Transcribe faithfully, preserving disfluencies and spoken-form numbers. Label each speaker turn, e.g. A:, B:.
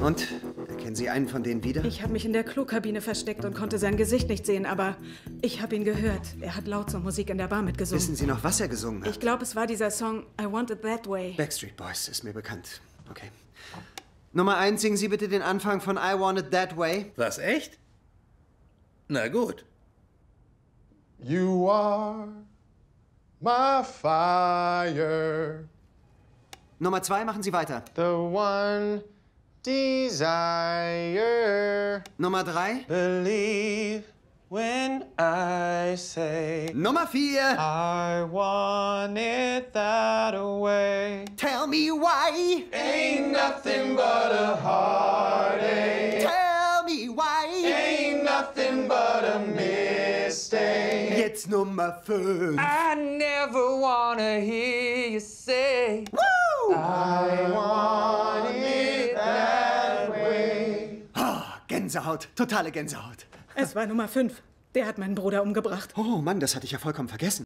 A: Und? Erkennen Sie einen von denen wieder?
B: Ich habe mich in der Klokabine versteckt und konnte sein Gesicht nicht sehen, aber ich habe ihn gehört. Er hat laut zur Musik in der Bar mitgesungen.
A: Wissen Sie noch, was er gesungen hat?
B: Ich glaube, es war dieser Song I Want It That Way.
A: Backstreet Boys ist mir bekannt. Okay. Nummer eins, singen Sie bitte den Anfang von I Want It That Way.
C: Was, echt? Na gut.
D: You are my fire.
A: Nummer zwei, machen Sie weiter.
D: The one desire.
A: Nummer drei.
D: Believe when I say.
A: Nummer vier.
D: I want it that way.
A: Tell me why.
D: Ain't nothing but a heartache.
A: Tell me why.
D: Ain't nothing but a mistake.
A: Jetzt Nummer fünf.
E: I never wanna hear you say.
A: Woo!
D: I want it that way.
A: Oh, Gänsehaut. Totale Gänsehaut.
B: Es war Nummer fünf. Der hat meinen Bruder umgebracht.
A: Oh Mann, das hatte ich ja vollkommen vergessen.